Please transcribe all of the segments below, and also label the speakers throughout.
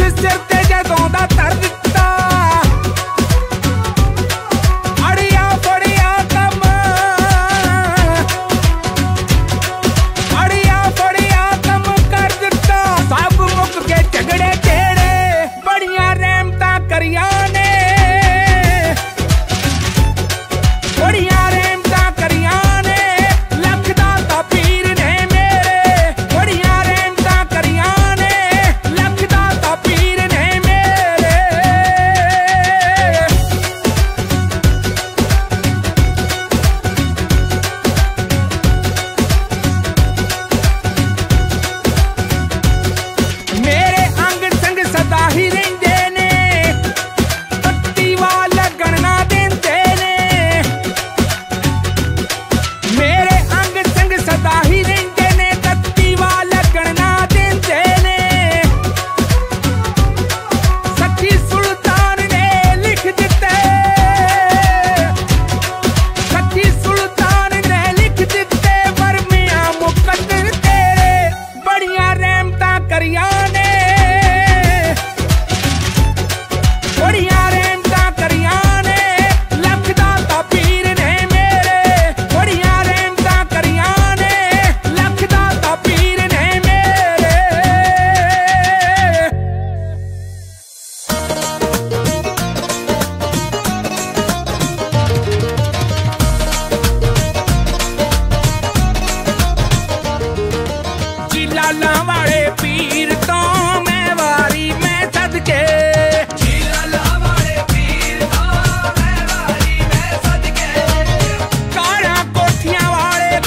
Speaker 1: सिर ते जदों दा धर दिता अड़िया फड़िया कम अड़िया फड़िया कम कर दिता सब मुक के झगड़े जेड़े बड़ियां रहमतां करियां ने बड़ियां रहमतां करियां ने लख दाता पीर ने मेरे बड़ियां रहमतां करियां ने लख दाता पीर ने मेरे मेरे अंग संग सदा ही रहिंदे ने पत्ती वाल लगण ना देंदे ने मेरे अंग संग सदा ही रहिंदे ने पत्ती वाल लगण ना देंदे ने सच्ची सुल्तान ने लिख दिते सच्ची सुल्तान ने लिख दिते वरमियां मुकद्दर तेरे बड़ियां रहमतां करियां ने बड़ियां रहमतां करियां ने लख दाता पीर ने मेरे बड़ियां रहमतां करियां ने लख दाता पीर ने मेरे जी लाला वाले पीर तो मैं वारी मैं सदके जी लाला वाले पीर तो मैं वारी मैं सदके काला कोठियां वाले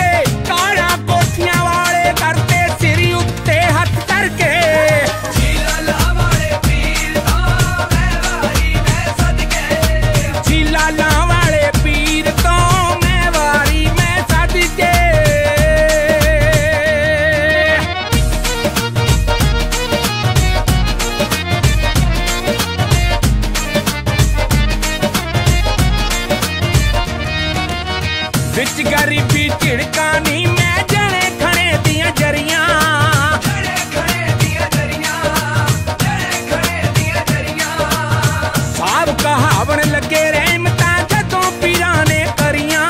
Speaker 1: करते सिरी उत्ते हथ करके जी लाला वाले पीर तो मैं वारी मैं सदके जी लाला वाले पीर तो मैं वारी मैं सदके विच गरीबी झिड़का नी मैं जने खड़े दियां जरियां साहब कहावन लगे रहमतां जदों पीरां ने करियां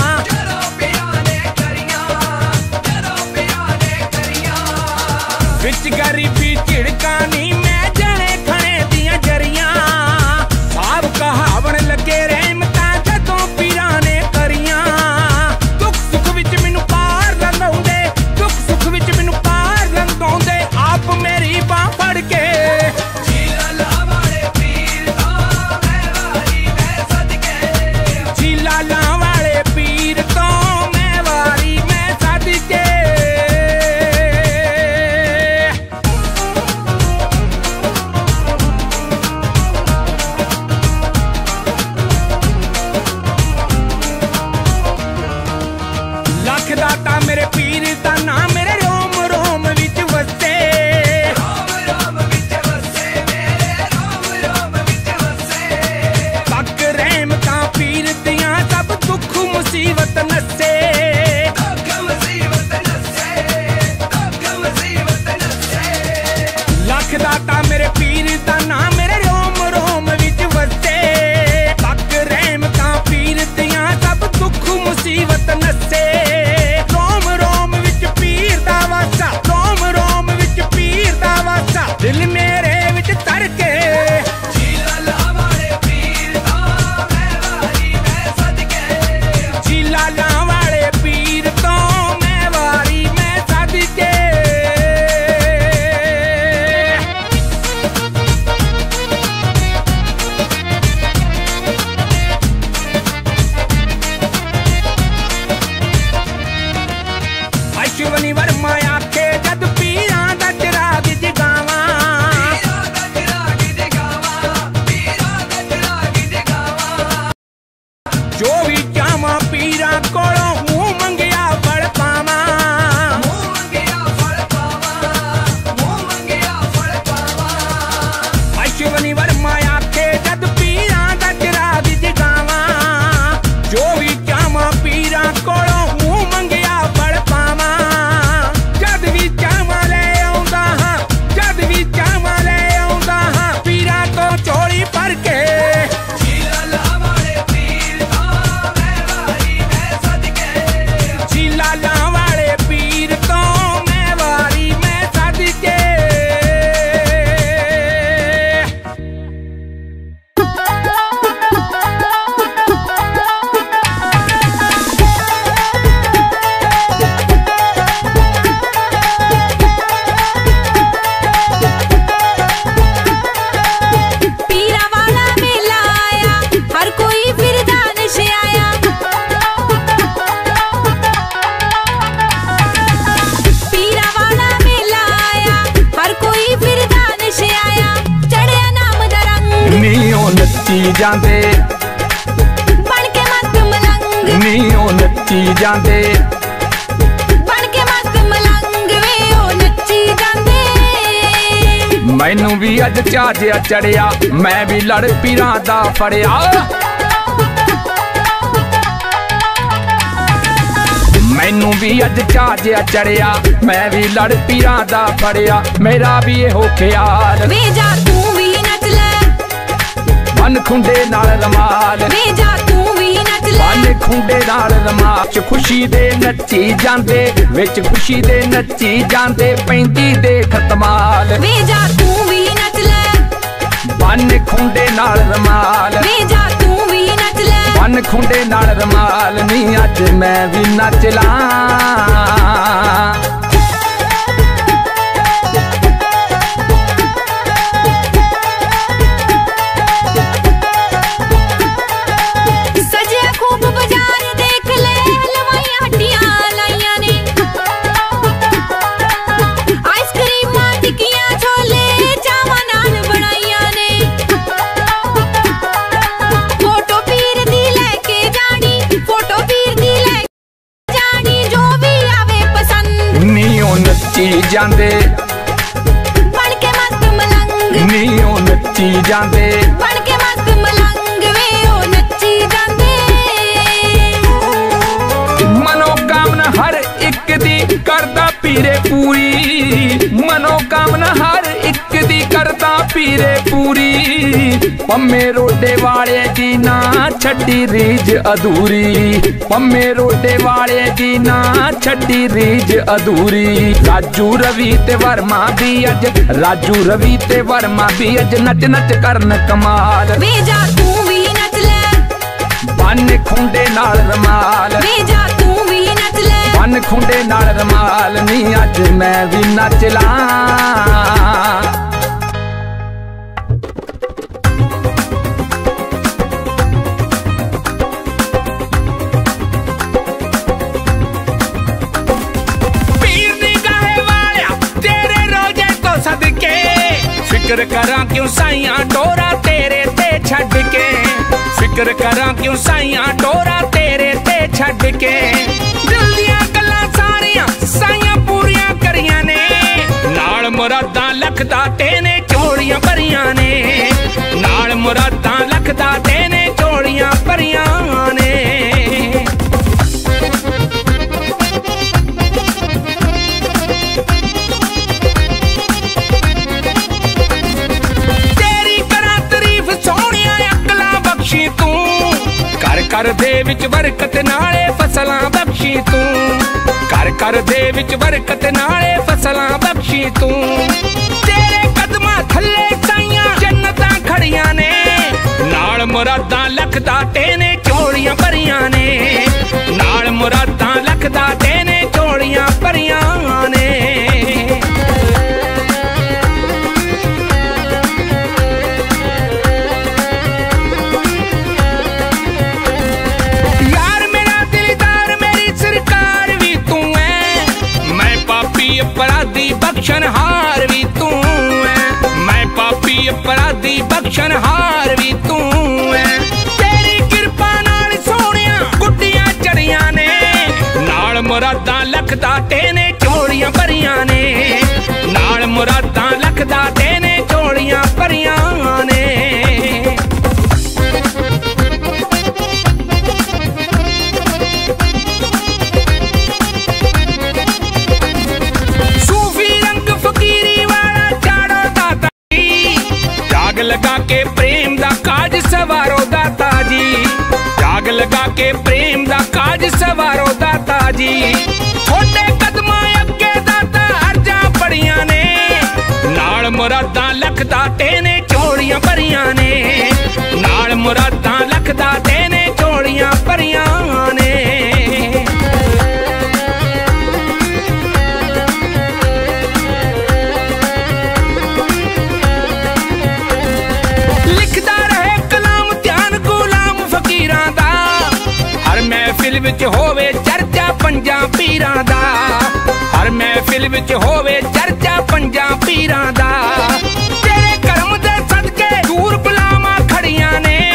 Speaker 1: विच गरीबी झिड़का नी मैं जने खड़े दियां जरियां साहब कहावन लगे रहमतां जदों पीरां ने करियां दुख सुख विच मैनू पार लंघाउंदे दुख सुख विच मैनू पार लंघाउंदे आप मेरी बांह फड़ के जी लाला वाले पीर तो मैं वारी मैं सदके जी लाला वाले पीर तो मैं वारी मैं सदके लख दाता मेरे पीर दा नाम मेरे रोम रोम विच वसे तक रहमतां पीर दियां सब दुख मुसीबत नसे लख दाता मेरे पीर दा नाम मेरे रोम रोम विच वसे तक रहमतां पीर दियां सब दुख मुसीबत नसे रोम रोम विच पीर दा वासा रोम रोम विच पीर दा वासा दिल मेरे विच तर के जी लाला वाले पीर तो मैं वारी मैं सदके जी लाला वाले पीर तो मैं वारी मैं सदके अश्वनी वर्मा आखे जद पीरां दा चिराग जगावां जो भी चाहवां पीरां कोलों मूंह मंगिया फल पावां अश्वनी वर्मा आखे जद पीरां दा चिराग जगावां जो भी चाहवां पीरां कोलों मूंह मंगिया फल पावां जद भी चाहवां ले आउंदा हां जद भी चाहवां ले नच्ची जांदे
Speaker 2: बन के मस्त मलंग
Speaker 1: नी ओ नच्ची जांदे
Speaker 2: बन के मस्त मलंग वे ओ नच्ची जांदे।
Speaker 1: मैनू भी अज चाह जिहा चढ़िया मैं भी लड़ पीरां दा फड़िया मैनू भी अज चाह जिहा चढ़िया मैं भी लड़ पीरां दा फड़िया मेरा भी इहो ख्याल
Speaker 2: वे जा तू भी नच ले
Speaker 1: बन खुंडे नाल रमाल
Speaker 2: वे जा तू भी नच ले
Speaker 1: बन खुंडे नाल रमाल च खुशी दे नच्ची जांदे विच खुशी दे नच्ची जांदे पैंदी दे खतमाल
Speaker 2: वे जा तू भी नच ले
Speaker 1: बन खुंडे नाल रमाल
Speaker 2: वे जा तू भी नच ले
Speaker 1: बन खुंडे नाल रमाल नी अज मैं भी नच ला
Speaker 2: सजे खूब बाजार देख ले हलवाइयां हड्डियां लाइयां ने आइसक्रीम टिक्कियां छोले चावा नान बनाइयां ने फोटो पीर दी लेके जानी फोटो पीर दी लेके जानी जो भी आवे पसंद
Speaker 1: नी ओ नच्ची जांदे
Speaker 2: बन के मस्त मलंग
Speaker 1: नी ओ नच्ची जांदे
Speaker 2: बन के मस्त मलंग वे ओ नच्ची जांदे।
Speaker 1: मनोकामना हर एक दी करदा पीरे पूरी मनोकामना हर एक दी करदा पीरे पूरी पम्मे रोडे वाले दी ना छड्डी रीज अधूरी पम्मे रोडे वाले दी ना छड्डी रीज अधूरी राजू रवि ते वर्मा भी अज राजू रवि ते वर्मा भी अज नच नच करन कमाल
Speaker 2: वे जा तू भी नच ले
Speaker 1: बन खुंडे नाल रमाल
Speaker 2: वे जा तू भी नच ले
Speaker 1: बन खुंडे नाल रमाल नी अज मैं भी नच ला पीर दी गाहे वालिया तेरे रोजे तो सदके फिक्र करा क्यों साइयां डोरा तेरे ते छड्ड के फिक्र करा क्यों साइयां डोरा तेरे ते छड्ड के दिल दियां गल्लां सारियां साइयां पूरियां करियां ने नाल मुरादां लखदा तेने चोड़ियां भरियां ने नाल मुरादां लखदा तेने चोड़ियां भरियां ने कर दे विच बरकत नाले फसलां बख्शी तू कर दे विच बरकत नाले फसलां बख्शी तू तेरे कदमां थल्ले साइयां जन्नतां खड़ियां ने नाल मुरादां लखदा तेने चोड़ियां भरियां ने नाल मुरादां लखदा तेने चोड़ियां भरियां ने अपराधी बख्शनहार भी तू है मैं पापी अपराधी बख्शनहार भी तू है तेरी किरपा नाल सोहणिया गुड्डियां चढ़ियां ने नाल मुरादां लखदा तेने चोड़ियां भरियां ने नाल मुरादां लखदा तेने चोड़ियां भरियां ने लगा के प्रेम दा काज सवारो दाता जी जाग लगा के प्रेम दा काज सवारो दाता जी छोटे कदमां अगे दाता अर्जा पड़ियां ने नाल मुरादां लखदा तेने चोड़ियां भरियां ने नाल मुरादां लखदा तेने चोड़ियां भरियां ने विच होवे चर्चा पंजा पीरां दा हर महफिल विच होवे चर्चा पंजा पीरां दा तेरे करम दे सदके दूर बुलावां खड़ियां ने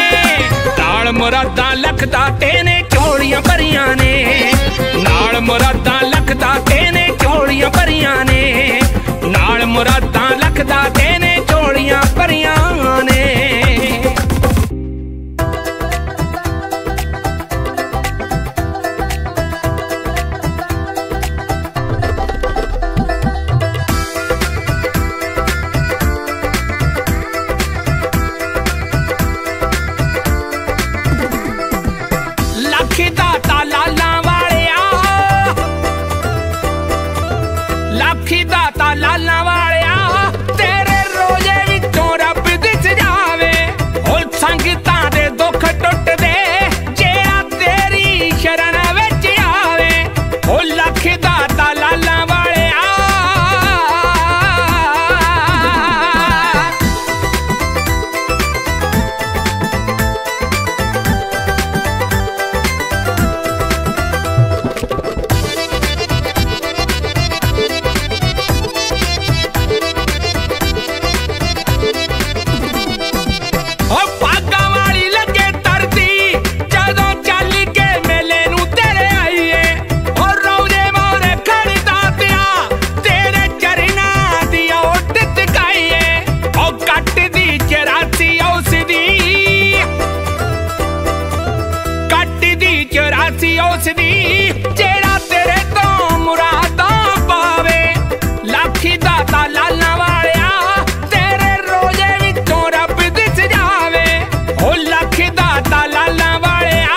Speaker 1: उसदी जेड़ा तेरे तो मुरादा पावे। लाखी दाता लाला वालिया तेरे रोजे विचों रब दिस जावे। ओ लाखी दाता लाला वालिया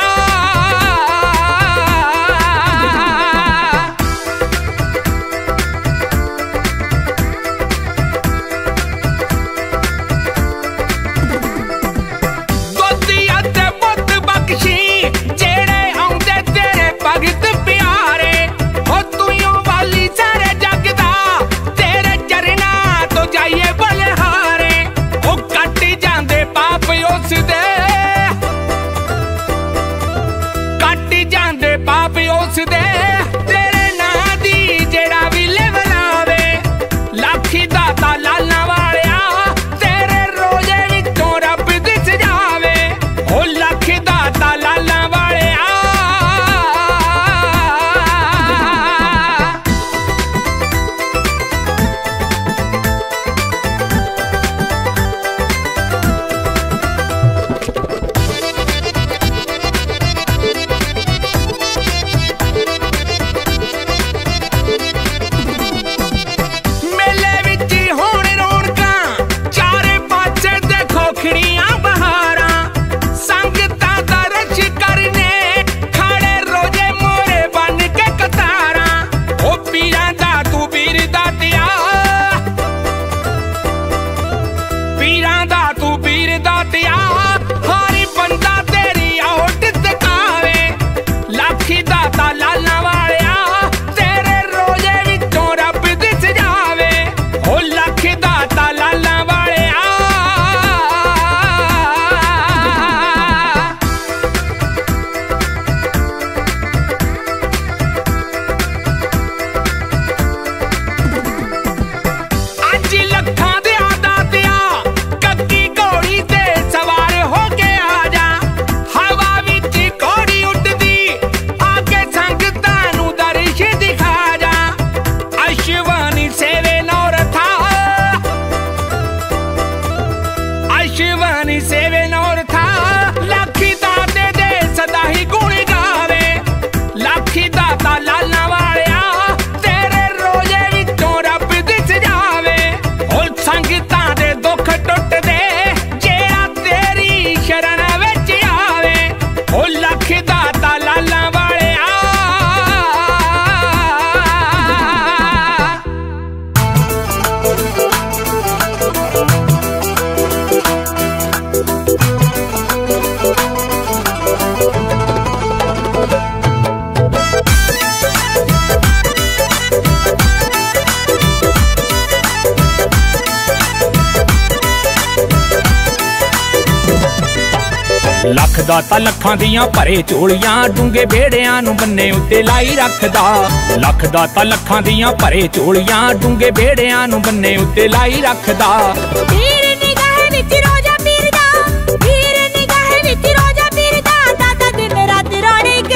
Speaker 1: लख दाता लखां दियां भरे झोलियां डूंगे बेड़ियां नूं बन्ने उत्ते लाई रखदा। लख दाता लखां दियां भरे झोलियां डूंगे बेड़ियां नूं बन्ने उत्ते लाई रखदा।
Speaker 2: हीर निगाह विच रोजा पीरदा, हीर निगाह विच रोजा पीरदा। दादा दिन रात रौनक,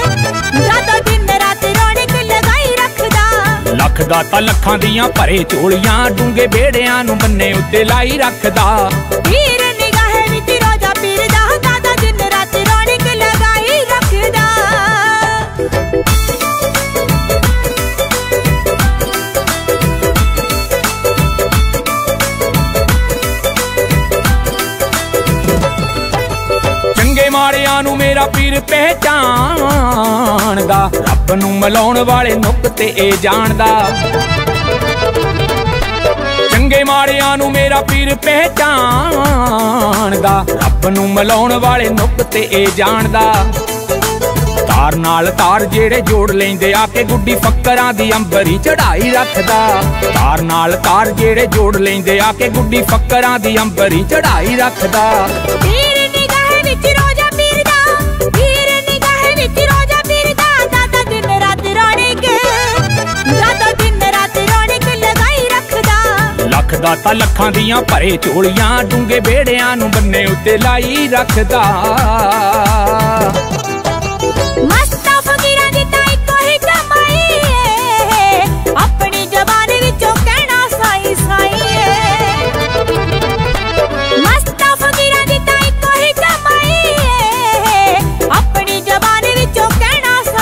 Speaker 2: दादा दिन रात रौनक लगाई रखदा।
Speaker 1: लख दाता लखां दियां भरे झोलियां डूंगे बेड़ियां नूं बन्ने उत्ते लाई रखदा।
Speaker 2: हीर निगाह विच रोजा पीरदा, दादा दिन रात रौनक लगाई रखदा।
Speaker 1: चंगे माड़ियां नूं मेरा पीर पहचानदा, रब नूं मिलाउण वाले नुक्ते ए जाणदा। चंगे माड़ियां नूं मेरा पीर पहचानदा, रब नूं मिलाउण वाले नुक्ते ए जाणदा। तार नाल तार जेड़े जोड़ लेंदे आके गुड्डी फक्करां दी अंबरी चढ़ाई रखदा। तार नाल तार जेड़े जोड़ लेंदे आके गुड्डी फक्करां दी अंबरी चढ़ाई रखदा।
Speaker 2: हीर निगाह विच रोजा पीरदा, हीर निगाह विच रोजा पीरदा। दादा दिन रात रौनक, दादा दिन रात रौनक लगाई रखदा।
Speaker 1: लख दाता लखां दियां भरे झोलियां डूंगे बेड़ियां नूं बन्ने उत्ते लाई रखदा।
Speaker 2: मस्ता फकीरां दी तां इक्को ही कमाई है, अपनी जबान विचों कहना साईं साईं। मस्ता फकीरां दी तां इक्को ही कमाई है, अपनी जबान विचों कहना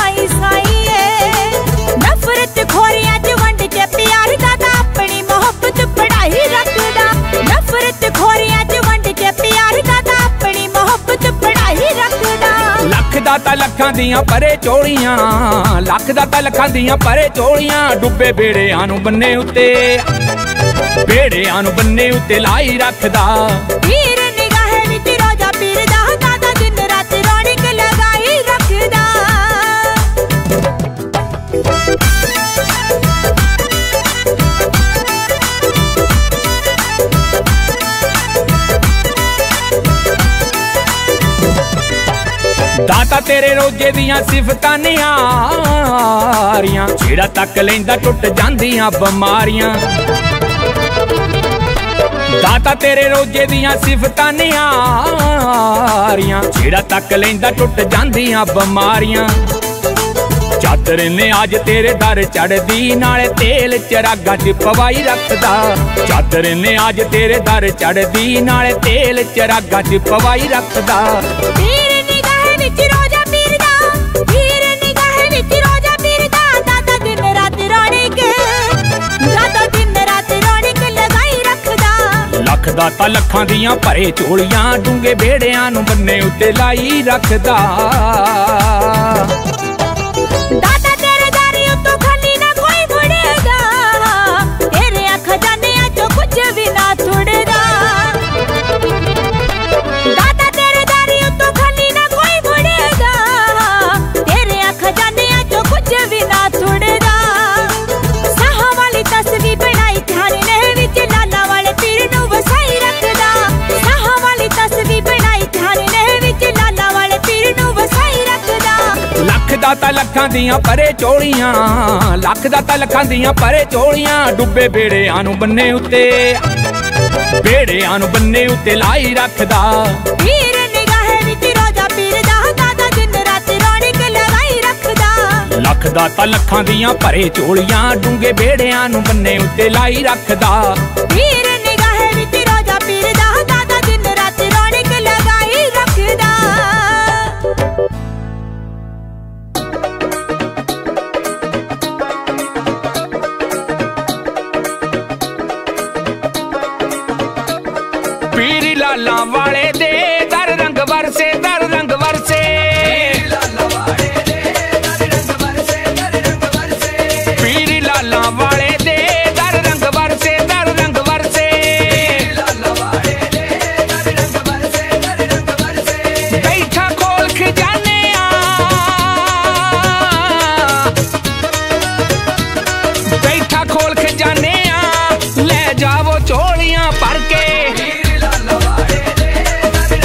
Speaker 1: ਦਾ ਤਾਂ ਲੱਖਾਂ ਦੀਆਂ ਪਰੇ ਚੋਲੀਆਂ, ਲੱਖ ਦਾ ਤਾਂ ਲੱਖਾਂ ਦੀਆਂ ਪਰੇ ਚੋਲੀਆਂ, ਡੁੱਬੇ ਬੇੜਿਆਂ ਨੂੰ ਬੰਨੇ ਉੱਤੇ, ਬੇੜਿਆਂ ਨੂੰ ਬੰਨੇ ਉੱਤੇ ਲਾਈ ਰੱਖਦਾ।
Speaker 2: ਹੀਰ ਨਿਗਾਹ ਵਿੱਚ ਰੋਜ਼ਾ ਪੀਰ ਦਾ, ਦਾਦਾ ਦਿਨ ਰਾਤ ਰੌਣਕ ਲਗਾਈ ਰੱਖਦਾ।
Speaker 1: ਦਾਤਾ ਤੇਰੇ ਰੋਜੇ ਦੀਆਂ ਸਿਫਤਾਂ ਨਿਆਰੀਆਂ, ਜਿਹੜਾ ਤੱਕ ਲੈਂਦਾ ਟੁੱਟ ਜਾਂਦੀਆਂ ਬਿਮਾਰੀਆਂ। ਦਾਤਾ ਤੇਰੇ ਰੋਜੇ ਦੀਆਂ ਸਿਫਤਾਂ ਨਿਆਰੀਆਂ, ਜਿਹੜਾ ਤੱਕ ਲੈਂਦਾ ਟੁੱਟ ਜਾਂਦੀਆਂ ਬਿਮਾਰੀਆਂ। ਚਾਦਰ ਨੇ ਅੱਜ ਤੇਰੇ ਦਰ ਚੜਦੀ, ਨਾਲੇ ਤੇਲ ਚਰਾਗਾਂ 'ਚ ਪਵਾਈ ਰੱਖਦਾ। ਚਾਦਰ ਨੇ ਅੱਜ ਤੇਰੇ ਦਰ ਚੜਦੀ, ਨਾਲੇ ਤੇਲ ਚਰਾਗਾਂ 'ਚ ਪਵਾਈ ਰੱਖਦਾ।
Speaker 2: ਹੀਰ ਨਿਗਾਹ ਵਿੱਚ ਰੋਜ਼ਾ ਪੀਰ ਦਾ, ਹੀਰ ਨਿਗਾਹ ਵਿੱਚ ਰੋਜ਼ਾ ਪੀਰ ਦਾ, ਦਾਦਾ ਦਿਨ ਰਾਤ ਰੌਣਕ, ਦਾਦਾ ਦਿਨ ਰਾਤ ਰੌਣਕ ਲਗਾਈ ਰੱਖਦਾ।
Speaker 1: ਲੱਖ ਦਾ ਤਾਂ ਲੱਖਾਂ ਦੀਆਂ ਭਰੇ ਝੋਲੀਆਂ, ਡੂੰਘੇ ਬੇੜਿਆਂ ਨੂੰ ਬੰਨੇ ਉੱਤੇ ਲਾਈ ਰੱਖਦਾ।
Speaker 2: ਦਾਦਾ ਤੇਰੇ ਦਰ ਉੱਤੋਂ ਖਾਲੀ ਨਾ ਕੋਈ ਮੁੜੇਗਾ, ਤੇਰੇ ਖਜ਼ਾਨਿਆਂ ਚੋਂ ਕੁਝ ਵੀ ਨਾ ਥੁੜਦਾ। ਦਾਦਾ ਤੇਰੇ ਦਰ ਉੱਤੋਂ ਖਾਲੀ ਨਾ ਕੋਈ ਮੁੜੇਗਾ, ਤੇਰੇ ਖਜ਼ਾਨਿਆਂ ਚੋਂ ਕੁਝ ਵੀ ਨਾ ਥੁੜਦਾ। ਸਾਹਾਂ ਵਾਲੀ ਤਸਵੀਰ ਬਣਾਈ ਧਿਆਨ ਨੇ ਵਿੱਚ, ਲਾਲਾ ਵਾਲੇ ਪੀਰ ਨੂੰ ਵਸਾਈ ਰੱਖਦਾ। ਸਾਹਾਂ ਵਾਲੀ ਤਸਵੀਰ ਬਣਾਈ ਧਿਆਨ ਨੇ ਵਿੱਚ, ਲਾਲਾ ਵਾਲੇ ਪੀਰ ਨੂੰ ਵਸਾਈ ਰੱਖਦਾ।
Speaker 1: ਲੱਖ ਦਾ ਤਾਂ ਲੱਖਾਂ ਦੀਆਂ ਪਰੇ ਚੋਲੀਆਂ, ਲੱਖ ਦਾ ਤਾਂ ਲੱਖਾਂ ਦੀਆਂ ਪਰੇ ਚੋਲੀਆਂ, ਡੁੱਬੇ ਬੇੜਿਆਂ ਨੂੰ ਬੰਨੇ ਉੱਤੇ, ਬੇੜਿਆਂ ਨੂੰ ਬੰਨੇ ਉੱਤੇ ਲਾਈ ਰੱਖਦਾ।
Speaker 2: ਹੀਰ ਨਿਗਾਹ ਵਿੱਚ ਰੋਜ਼ਾ ਪੀਰ ਦਾ, ਦਾਦਾ ਦਿਨ ਰਾਤ ਰੌਣਕ ਲਗਾਈ ਰੱਖਦਾ।
Speaker 1: ਲੱਖ ਦਾ ਤਾਂ ਲੱਖਾਂ ਦੀਆਂ ਭਰੇ ਝੋਲੀਆਂ, ਡੂੰਘੇ ਬੇੜਿਆਂ ਨੂੰ ਬੰਨੇ ਉੱਤੇ ਲਾਈ ਰੱਖਦਾ।
Speaker 2: ਹੀਰ ਨਿਗਾਹ ਵਿੱਚ ਰੋਜ਼ਾ ਪੀਰ ਦਾ, ਦਾਦਾ ਦਿਨ ਰਾਤ ਰੌਣਕ ਲਗਾਈ ਰੱਖਦਾ।
Speaker 1: ਪੀਰ ਲਾਲਾਂ ਵਾਲੇ ਦੇ ਦਰ ਰੰਗ ਵਰਸੇ, ਦਰ ਰੰਗ ਵਰਸੇ। ਪੀਰ ਲਾਲਾਂ ਵਾਲੇ ਦੇ ਦਰ ਰੰਗ ਵਰਸੇ, ਦਰ ਰੰਗ ਵਰਸੇ। ਬੈਠਾ ਖੋਲ ਖਜ਼ਾਨਿਆਂ, ਬੈਠਾ ਖੋਲ ਖਜ਼ਾਨਿਆਂ, ਲੈ ਜਾਵੋ ਝੋਲੀਆਂ ਭਰ ਕੇ।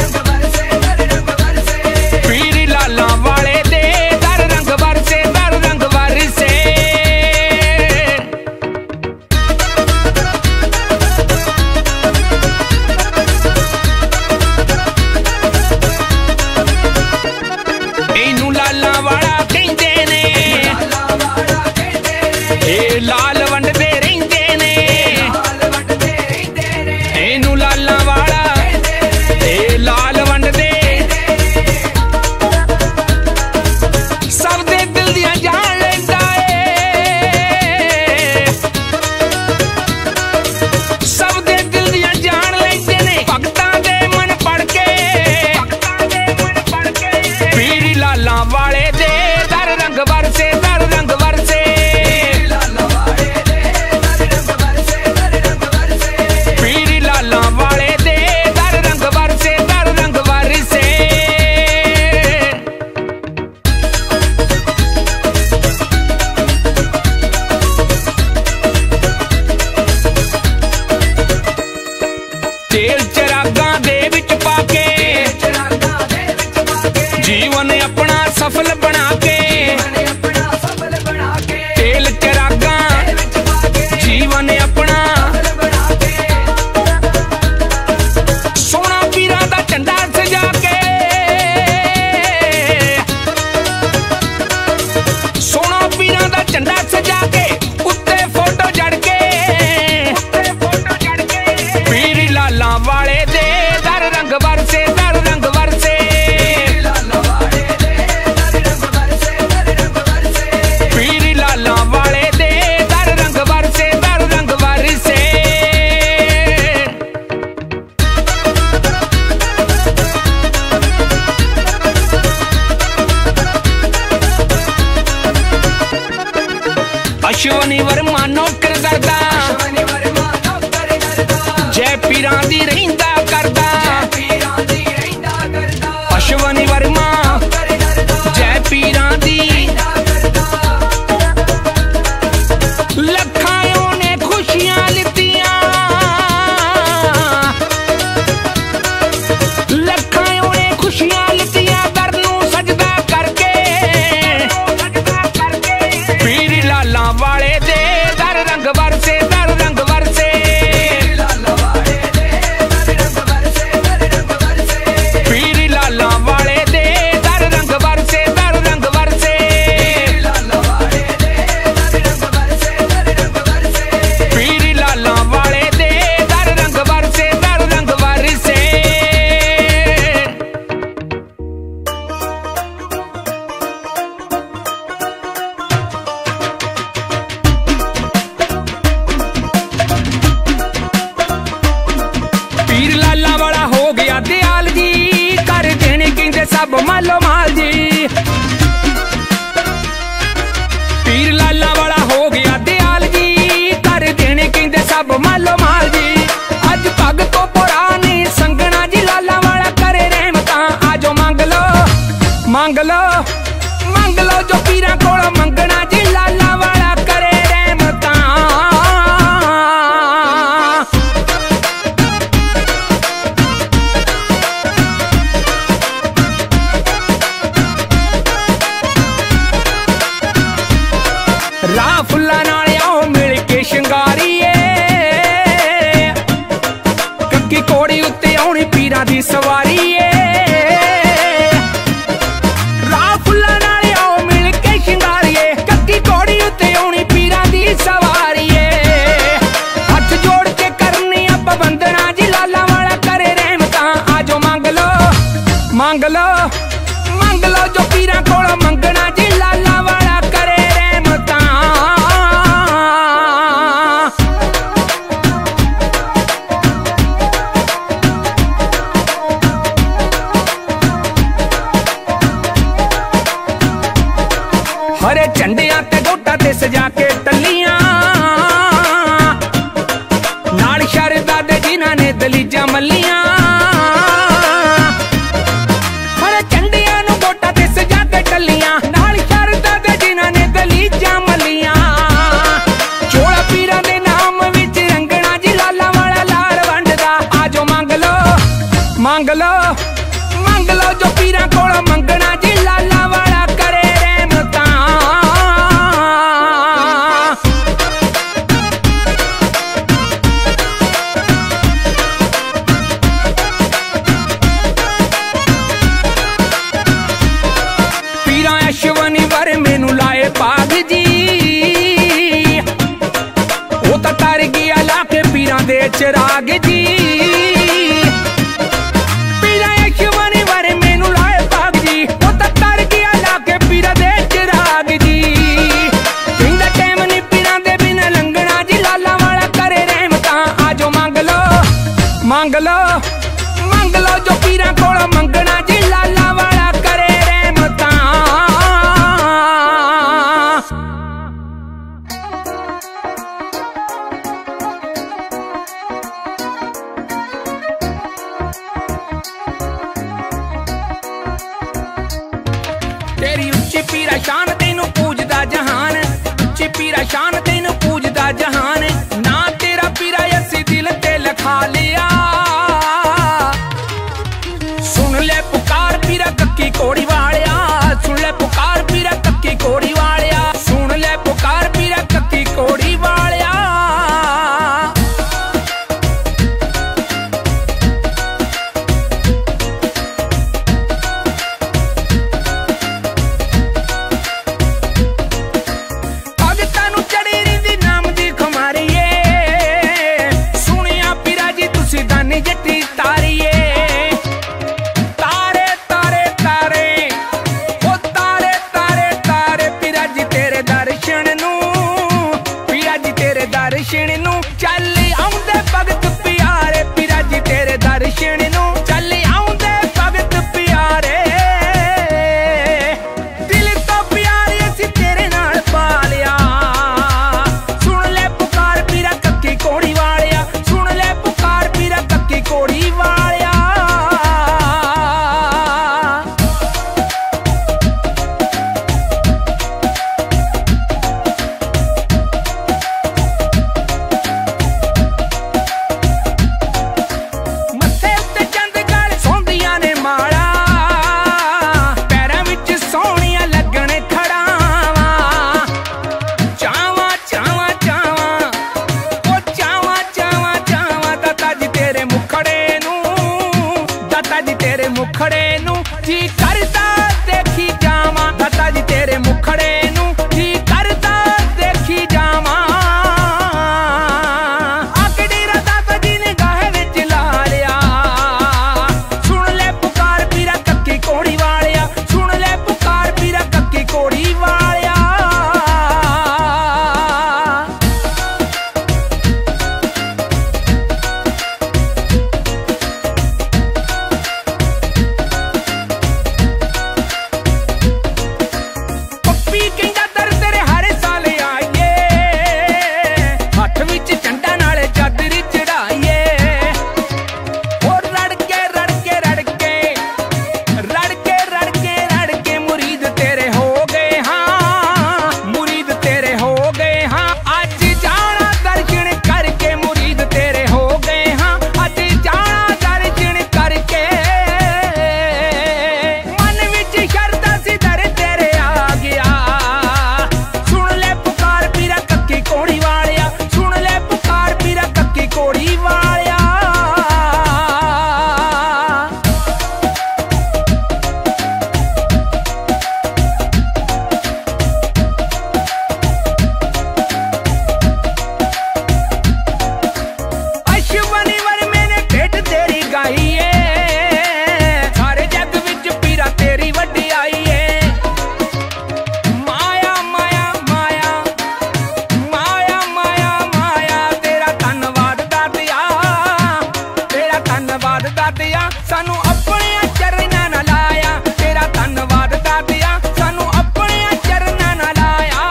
Speaker 1: अश्वनी वर्मा नौकर करदा, जय पीरां दी रहिंदा करदा। अश्वनी वर्मा जय पीरां दी लखायों ने खुशियां लितियां, लखायों ने खुशियां लितियां दर नूं सजदा करके। पीर लाला वाले दे दर रंग बरसे, दर रंग बरसे। पीर लाला वाले दे दर रंग बरसे, दर रंग बरसे। पीर लाला वाले दे दर रंग बरसे, दर रंग बरसे। पीर लाला वाला हो गया दयाल जी, कर देने कहंदे सब मालो माल जी। पीर लाला वाला हो गया दयाल जी, कर देने कहंदे सब मालो माल जी। अज पग तो पुरानी संगना जी, लाला वाला करे रहमतां। आजो मंग लो मंग लो मंग लो, जो पीरां कोल मंगना जी, लाला वाला करे रहमतां। राह फुल्ला नाल आओ मिल के शंगारीए, कक्की कोड़ी उत्ते आउणी पीरां दी सवारी ए। राह फुल्ला नाल आओ मिल के शंगारीए, कक्की कोड़ी उत्ते आउणी पीरां दी सवारी ए। हथ जोड़ के करनी अब वंदना जी, लाला वाला करे रहमतां। आजो मंग लो मंग लो मंग लो, जो पीरां कोल मंगना जी, लाला वाला करे रहमतां। हरे झंडियां ते गोटा ते सजा के टल्लियां, नाल शरदा दे जिन्हां ने दलीजां मल्लियां। हरे झंडियां नूं गोटा ते सजा के टल्लियां, नाल शरदा दे जिन्हां ने दलीजां मल्लियां। चोला पीरां दे नाम विच रंगना जी, लाला वाला लाल वंडदा। आजो मंग लो मंग लो मंग लो, जो पीरां कोल मंगना जी, लाला वाला करे रहमतां। पीरां अश्वनी वर मैनू लाए पाग जी, वो तां तर गया ला के पीरां दे चिराग जी। पीरां अश्वनी वर मैनू लाए पाग जी, वो तां तर गया ला के पीरां दे चिराग जी। कहंदा टैम नी पीरां दे बिना लंघना जी, लाला वाला करे रहमतां। आजो मंग लो मंग लो मंग लो, जो पीरां कोल मंगना जी, लाला वाला करे रहमतां। तेरी उच्ची पीरा शान तेनू पूजदा जहान, उच्ची पीरा शान तेनू पूजदा जहान। ना तेरा पीरा असी दिल ते लिखा लिया, सुन ले पुकार पीरा कक्की कोड़ी वालिया। सुन ले पुकार पीरा कक्की कोड़ी वालिया, सुन ले पुकार पीरा कक्की कोड़ी वालिया। भगतां नूं चढ़ी रहिंदी नाम दी खुमारी ए, सुनिया पीरा जी ਮੁਖੜੇ ਨੂੰ ਜੀ ਕਰਦਾ ਦੇਖੀ ਜਾਵਾਂ ਦਾਤਾ ਜੀ ਤੇਰੇ ਮੁਖੜੇ ਨੂੰ ਜੀ ਕਰਦਾ ਦੇਖੀ ਜਾਵਾਂ ਆਕੜੀ ਦਾਤਾ ਜੀ ਨੇ ਗਾਹੇ ਵਿੱਚ ਲਾ ਲਿਆ ਸੁਣ ਲੈ ਪੁਕਾਰ ਪੀਰਾ ਕੱਕੀ ਕੋੜੀ ਵਾਲਿਆ ਸੁਣ ਲੈ ਪੁਕਾਰ ਪੀਰਾ ਕੱਕੀ ਕੋੜੀ ਵਾਲਿਆ ਸਾਨੂੰ ਆਪਣੇ ਚਰਨਾਂ ਨਾਲ ਲਾਇਆ ਤੇਰਾ ਧੰਨਵਾਦ ਦਾਤਿਆ ਸਾਨੂੰ ਆਪਣੇ ਚਰਨਾਂ ਨਾਲ ਲਾਇਆ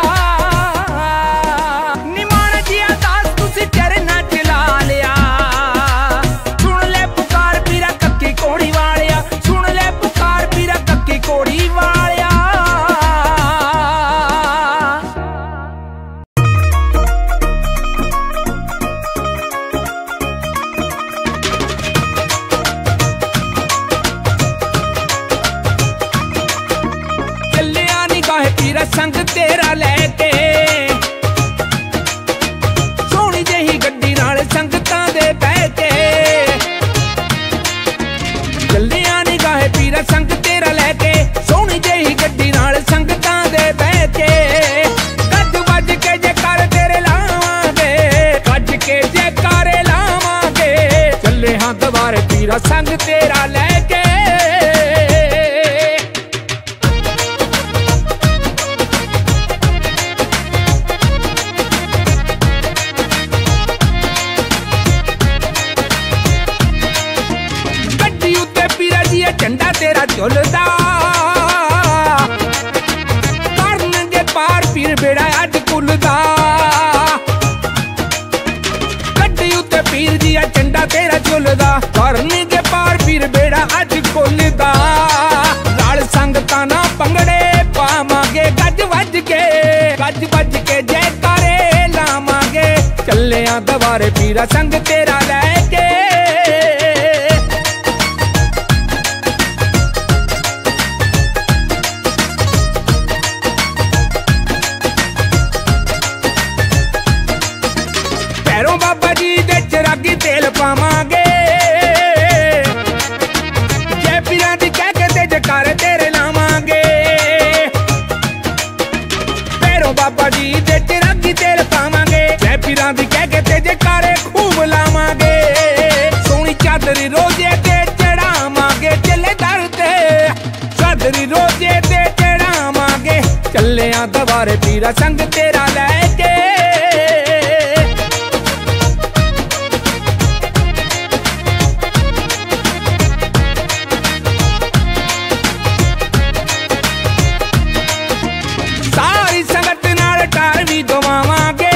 Speaker 1: ਨਿਮਾਣ ਜੀਆ ਦਾਸ ਤੁਸੀਂ ਚਰਨਾਂ ਚ ਲਾ ਲਿਆ ਸੁਣ ਲੈ ਪੁਕਾਰ ਪੀਰਾ ਕੱਕੀ ਕੋੜੀ ਵਾਲਿਆ ਸੁਣ ਲੈ ਪੁਕਾਰ ਪੀਰਾ ਕੱਕੀ ਕੋੜੀ ਵਾਲਿਆ ਪੀਰਾ ਸੰਗ ਤੇਰਾ ਲੈ ਕੇ ਸੋਹਣੀ ਜਿਹੀ ਗੱਡੀ ਨਾਲ ਸੰਗਤਾਂ ਦੇ ਬਹਿ ਕੇ ਚੱਲਿਆ ਨੀ ਗਾਹੇ ਪੀਰਾ ਸੰਗ ਤੇਰਾ ਲੈ ਕੇ ਸੋਹਣੀ ਜਿਹੀ ਗੱਡੀ ਨਾਲ ਸੰਗਤਾਂ ਦੇ ਬਹਿ ਕੇ ਗੱਜ ਵੱਜ ਕੇ ਜੈਕਾਰ ਤੇਰੇ ਲਾਵਾਂਗੇ ਗੱਜ ਕੇ ਜੈਕਾਰੇ ਲਾਵਾਂਗੇ ਚੱਲੇ ਹਾਂ ਦੁਬਾਰੇ ਪੀਰਾ ਸੰਗ ਤੇਰਾ ਲੈ ਕੇ ਝੰਡਾ ਤੇਰਾ ਝੁੱਲਦਾ ਕਰਨਗੇ ਪਾਰ ਪੀਰ ਬੇੜਾ ਅੱਜ ਕੁੱਲਦਾ ਗੱਡੀ ਉੱਤੇ ਪੀਰ ਜੀਆ ਝੰਡਾ ਤੇਰਾ ਝੁੱਲਦਾ ਕਰਨਗੇ ਪਾਰ ਪੀਰ ਬੇੜਾ ਅੱਜ ਕੁੱਲਦਾ ਨਾਲ ਸੰਗਤਾਂ ਨਾ ਪੰਗੜੇ ਪਾਵਾਂਗੇ ਗੱਜ ਵੱਜ ਕੇ ਜੈਕਾਰੇ ਲਾਵਾਂਗੇ ਚੱਲਿਆਂ ਦੁਬਾਰੇ ਪੀਰਾ ਸੰਗ ਤੇਰਾ ਲੈ ਕੇ ਬਾਬਾ ਜੀ ਦੇ ਚਰਾਗੀ ਤੇਲ ਪਾਵਾਂਗੇ ਜੈ ਪੀਰਾਂ ਦੀ ਕਹਿ ਕੇ ਤੇ ਜੈਕਾਰੇ ਤੇਰੇ ਲਾਵਾਂਗੇ ਭੈਰੋ ਬਾਬਾ ਜੀ ਦੇ ਚਰਾਗੀ ਤੇਲ ਪਾਵਾਂਗੇ ਜੈ ਪੀਰਾਂ ਦੀ ਕਹਿ ਕੇ ਤੇ ਜੈਕਾਰੇ ਖੂਬ ਲਾਵਾਂਗੇ ਸੋਹਣੀ ਚਾਦਰੀ ਰੋਜ਼ੇ ਤੇ ਚੜਾਵਾਂਗੇ ਚੱਲੇ ਦਰ ਤੇ ਚਾਦਰੀ ਰੋਜ਼ੇ ਤੇ ਚੜਾਵਾਂਗੇ ਚੱਲਿਆਂ ਦੁਬਾਰੇ ਪੀਰਾ ਸੰਗ ਤੇਰਾ ਲੈ ਕੇ ਦਵਾਵਾਂਗੇ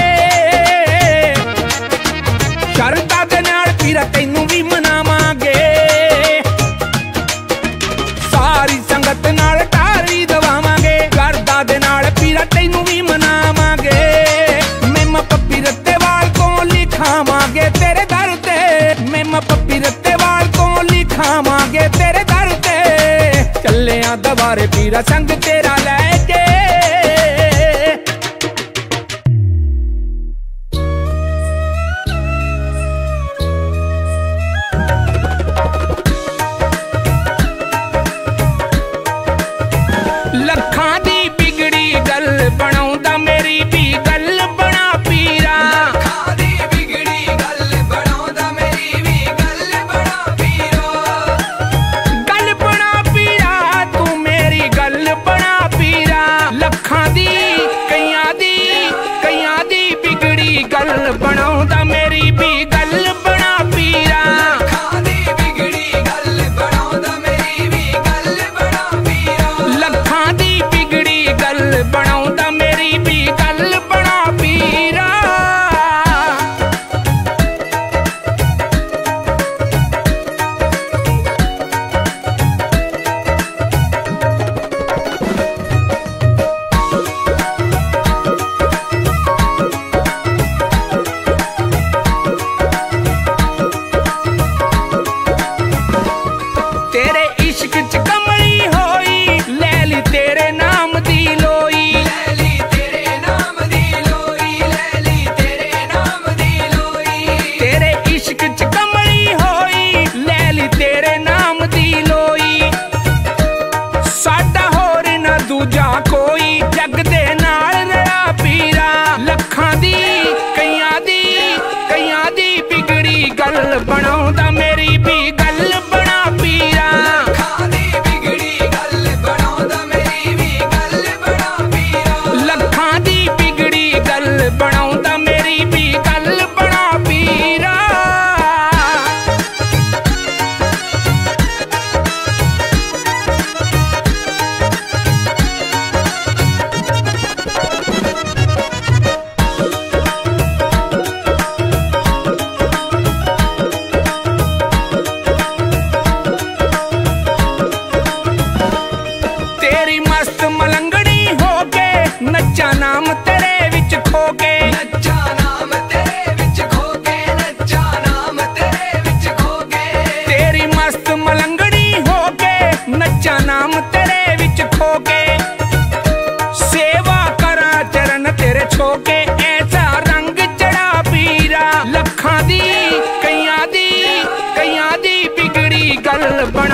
Speaker 1: ਸ਼ਰਧਾ ਦੇ ਨਾਲ ਪੀਰਾ ਤੈਨੂੰ ਵੀ ਮਨਾਵਾਂਗੇ ਸਾਰੀ ਸੰਗਤ ਨਾਲ ਟਾਰੀ ਦਵਾਵਾਂਗੇ ਸ਼ਰਧਾ ਦੇ ਨਾਲ ਪੀਰਾ ਤੈਨੂੰ ਵੀ ਮਨਾਵਾਂਗੇ ਮੈਂ ਪੱਪੀ ਰੱਤੇ ਵਾਲ ਤੋਂ ਲਿਖਾਵਾਂਗੇ ਤੇਰੇ ਦਰ ਤੇ ਮੈਂ ਪੱਪੀ ਰੱਤੇ ਵਾਲ ਤੋਂ ਲਿਖਾਵਾਂਗੇ ਤੇਰੇ ਦਰ ਤੇ ਚੱਲਿਆਂ ਦੁਬਾਰੇ ਪੀਰਾ ਸੰਗ ਤੇਰਾ ਲੈ ਕੇ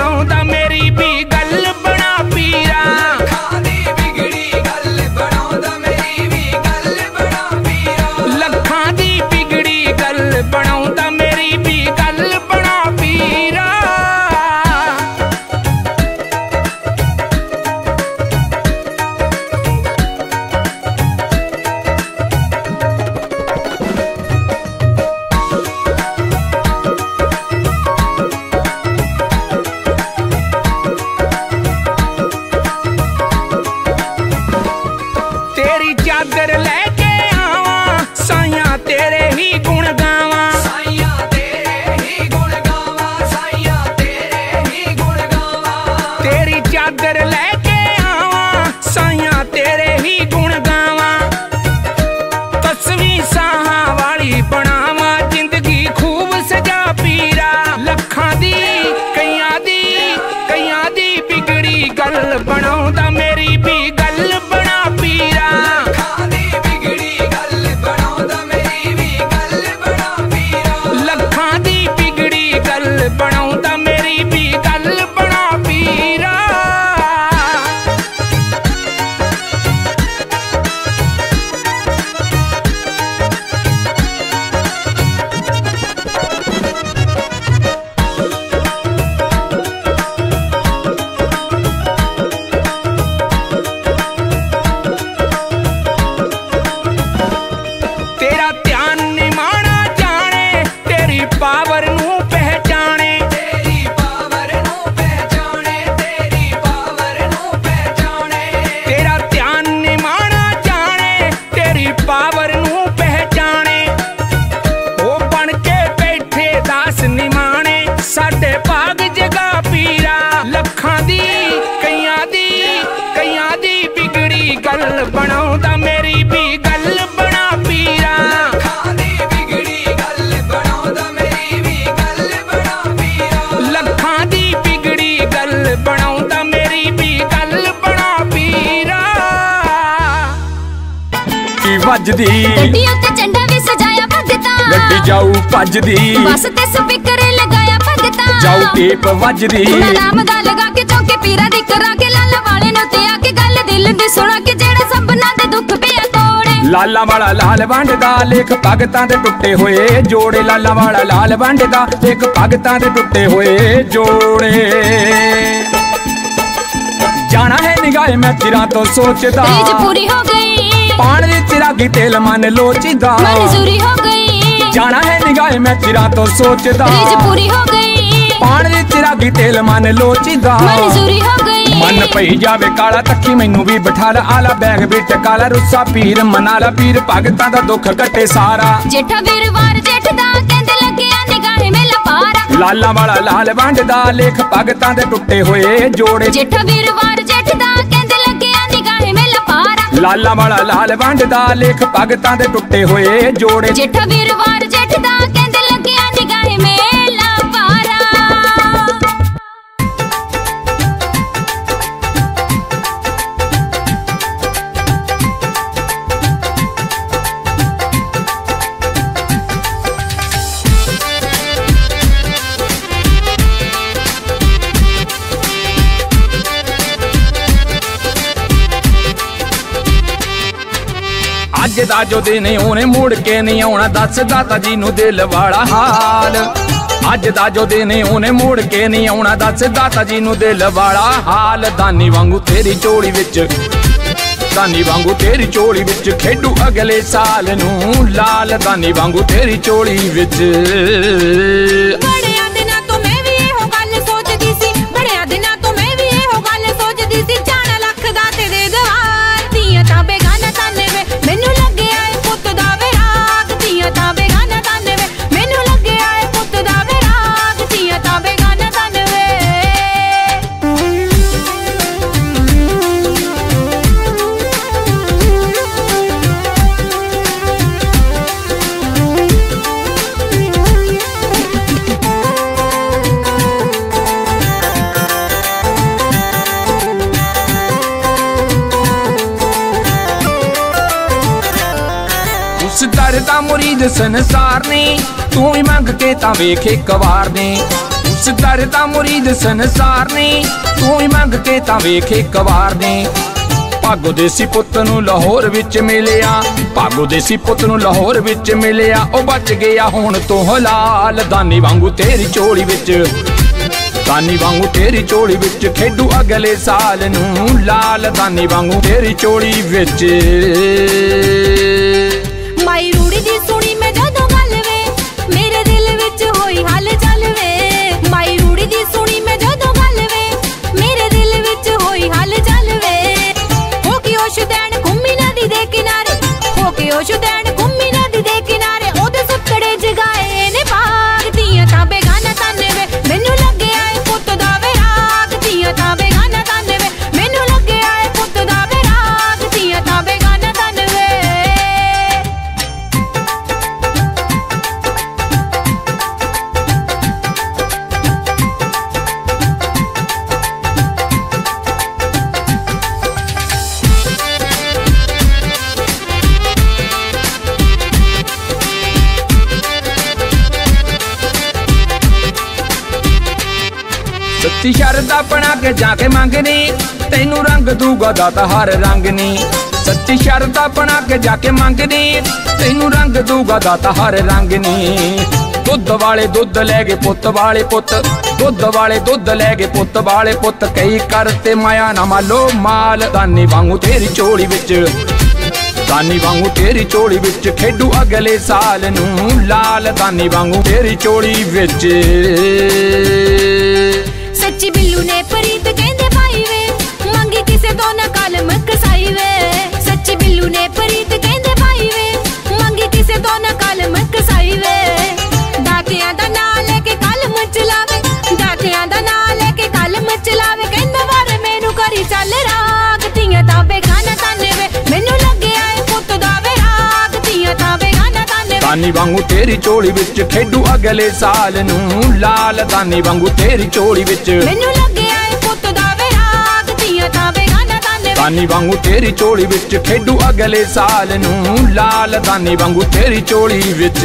Speaker 1: बनाउंदा मेरी भी गल बना पीरा। लखां दी बिगड़ी गल बनाउंदा मेरी भी गल बना पीरा। लखां दी बिगड़ी गल बनाउंदा मेरी भी गल बना पीरा। तेरी चादर लेके आवा साइया तेरे ही गुण गावा। साइया तेरे ही गुण गावा। साइया तेरे ही गुण गावा। तेरी चादर लेके आवा साइया तेरे ही गुण गावा। तस्वीर साहा वाली बनावा जिंदगी खूब सजा पीरा। लखां दी कईयां दी बिगड़ी गल बनाउंदा मेरी भी गल बना पीरा। लखां दी बिगड़ी गल बनाउंदा मेरी भी गल बना पीरा। लखां दी बिगड़ी गल बनाउंदा मेरी भी गल बना पीरा। तेरा ध्यान निमाना जाने तेरी पावर नू पहचाने। तेरी पावर नू पहचाने। तेरी पावर नू पहचाने। तेरा ध्यान निमाना जाने तेरी पावर नू पहचाने। ओ बन के बैठे दास निमाने साडे भाग जगा पीरा। लखां दी कईयां दी बिगड़ी गल बनाउंदा मेरी भी गल बना पीरा। लखां दी बिगड़ी गल बनाउंदा मेरी भी गल बना पीरा। लखां दी बिगड़ी गल बनाउंदा मेरी भी गल बना पीरा। की वजदी
Speaker 2: गड्डी उत्ते झंडा भी सजाया भगता।
Speaker 1: गड्डी जाऊ भजदी
Speaker 2: बस ते स्पीकर लगाया भगता।
Speaker 1: जाऊ टेप वजदी
Speaker 2: नाम दा लगा के चौके पीरा दी करा के लाला वाले नु ते आके गल दिल दी सुना के जेड़ा सबना दे दुख पिया तोड़े। लाला वाला लाल वंडदा लेख भगतां दे टुटे होए जोड़े। लाला वाला लाल वंडदा लेख भगतां दे टुटे होए जोड़े। जाना है निगाह मैं चिरां तो सोचदा रीज पूरी हो गई।
Speaker 1: पान दे चिरागी तेल मन लोचदा
Speaker 2: मंजूरी हो गई।
Speaker 1: जाना है निगाह मैं चिरां तो सोचदा
Speaker 2: रीज पूरी हो गई।
Speaker 1: पान दे चिरागी तेल मन लोचदा
Speaker 2: मंजूरी हो गई।
Speaker 1: मन पई जावे काला तक्की मैनू भी बिठा ला। आला बैग बिच काला रुस्सा पीर मना ला पीर भगतां दा दुख कटे सारा।
Speaker 2: जेठा वीरवार जेठ दा कहंदे लगिया निगाह मेला पारा।
Speaker 1: लाला वाला लाल वंडदा लेख भगतां दे टुटे होए जोड़े।
Speaker 2: जेठा वीरवार जेठ दा कहंदे लगिया निगाह मेला पारा।
Speaker 1: लाला वाला लाल वंडदा लेख भगतां दे टुटे होए जोड़े।
Speaker 2: जेठा वीरवार जेठ दा कहंदे लगिया निगाह मेला पारा।
Speaker 1: अज दा जो दिन ओने मुड़ के नहीं आना दस दाता जी नू दिल वाला हाल। अज दा जो दिन ओने मुड़ के नहीं आना दस दाता जी नू दिल वाला हाल। दानी वांगू तेरी चोली विच दानी वांगू तेरी चोली विच खेडू अगले साल नू लाल। दानी वांगू तेरी चोली विच
Speaker 2: बड़िया दिना तो मैं भी एहो गल सोचदी सी। बड़िया दिना तो मैं भी एहो गल सोचदी सी। जाना लख दा ते दे गवार दियां तां बेगाना ताने वे मैनू लगे आए पुत दा वे राग। दियां तां बेगाना ताने वे मैनू लगे आए पुत दा वे राग। दियां तां बेगाना ताने वे।
Speaker 1: उस दर दा मुरीद संसार ने तू ही मंग के तां वेख एक वार ने। उस दर दा मुरीद संसार ने, तू ही मंग के तां वेख एक वार ने। भागो देसी पुत्त नूं लाहौर विच मिलिया, भागो देसी पुत्त नूं लाहौर विच मिलिया। ओ बच गया हुण तो हलाल, दानी वांगू तेरी झोली विच, दानी वांगू तेरी झोली विच खेडू अगले साल नूं लाल, दानी वांगू तेरी झोली विच।
Speaker 2: माई रूड़ी दी सुनी मैं जदों गल वे, मेरे दिल विच होई हल चल वे। माई रूड़ी दी सुनी मैं जदों गल वे, मेरे दिल विच होई हल चल वे। हो के ओश दैन घुम्मी नदी दे किनारे, हो के ओश दैन घुम्मी नदी दे किनारे। ओदे सुतड़े जगाए ने बाग, दियां तां बेगाना तन वे मैनू लगे आए पुत्त दा वे राग। दियां तां बेगाना तन वे मैनू लगे आए पुत्त दा वे राग। दियां तां बेगाना तन वे।
Speaker 1: सच्ची शरदा बना के जाके मंगनी, तेनू रंग दूगा दाता हर रंग नी। सच्ची शरदा बना के जाके मंगनी, तेनू रंग दूगा दाता हर रंग नी। दुध वाले दुध ले गए पुत्त वाले पुत्त, दुध वाले दुध ले गए पुत्त वाले पुत्त। कई करते माया ना मालो माल, दानी वांगू तेरी झोली विच, दानी वांगू तेरी झोली विच खेडू अगले साल नूं लाल, दानी वांगू तेरी झोली विच।
Speaker 2: सच्ची बिल्लू ने प्रीत कहंदे पाई वे, मंगी किसे तो ना कलम कसाई वे। सच्ची बिल्लू ने प्रीत कहंदे पाई वे, मंगी किसे तो ना कलम कसाई वे। डाकियां दा नां लेके कलम चलावे, डाकियां दा नां लेके कलम चलावे। कहंदा वार मैनू करी चल राग, तियां तां बेगाना तन वे मैनू लगे आए पुत्त दा वे राग। तियां तां बेगाना तन वे।
Speaker 1: दानी वांगू तेरी झोली विच खेडू अगले साल नूं लाल, दानी वांगू तेरी झोली विच
Speaker 2: मैनू लगे आए पुत्त दा वे राग। तियां तां बेगाना तन वे।
Speaker 1: दानी वांगू तेरी झोली विच खेडू अगले साल नूं लाल, दानी वांगू तेरी झोली विच।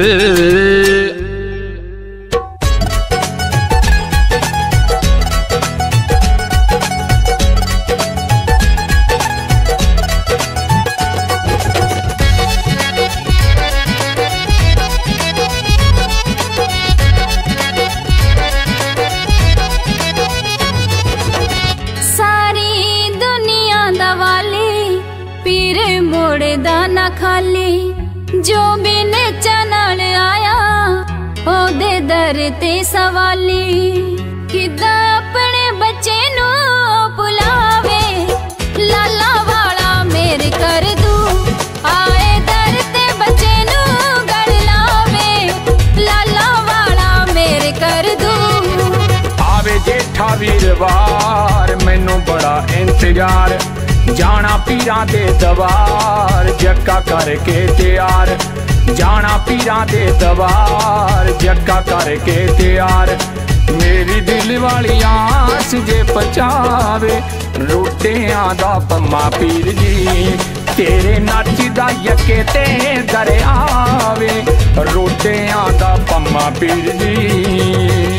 Speaker 2: ना खाली जो बिन चनल आया ओदे दर ते सवाली। किदा अपने बच्चे नू बुलावे, लाला वाला मेरे कर दू। आए दर ते बच्चे नू गल लावे, लाला वाला मेरे कर दू।
Speaker 1: आवे जेठा वीरवार मैनू बड़ा इंतजार, जाना पीरां दे दवार जक्का करके तैयार। जाना पीरां दे दवार जक्का करके तैयार। मेरी दिल वाली आस जे पचावे, रोटियां दा पम्मा पीर जी। तेरे नचदा यके ते दरियावे, रोटियां दा पम्मा पीर जी।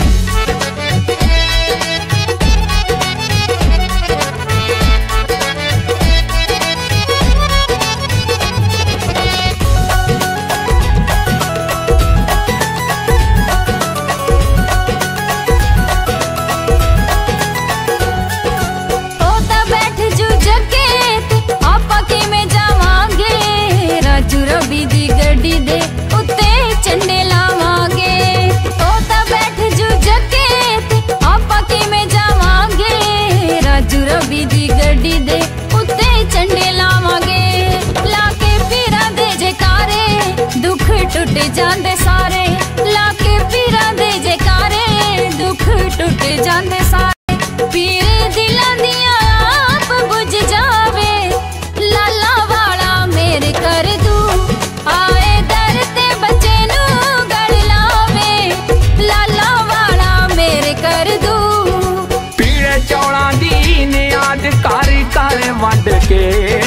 Speaker 2: टुट जांदे सारे, लाके पीरां दे जयकारे। दुख टुट जांदे सारे, पीर दिलां दियां आप बुझ जावे। लाला वाला मेरे कर दू, आए दर ते बच्चे नू गल लावे। लाला वाला मेरे कर दू।
Speaker 1: पीड़े चौलां दी नियाद कर कर वंड के,